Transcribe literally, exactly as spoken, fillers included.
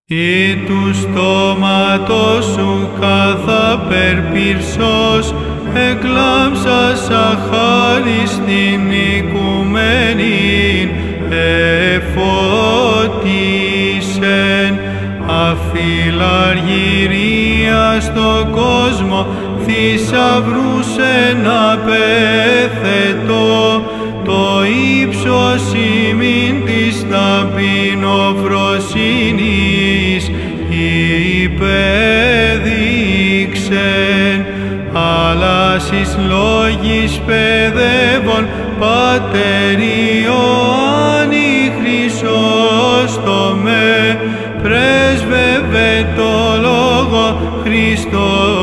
Ή του στόματος σου καθαπερπυρσός, εκλάμψας αχάριστην οικουμένην, εφώτισεν αφιλαργυρία στο κόσμο, θησαυρούς εν απέθετο, το ύψος ημίν της ταπεινοφροσύνης υπέδειξεν, αλλά εις λόγης παιδεύων Πατέρ Ιωάννη Χρυσόστομε, πρέσβευε το λόγο Χριστό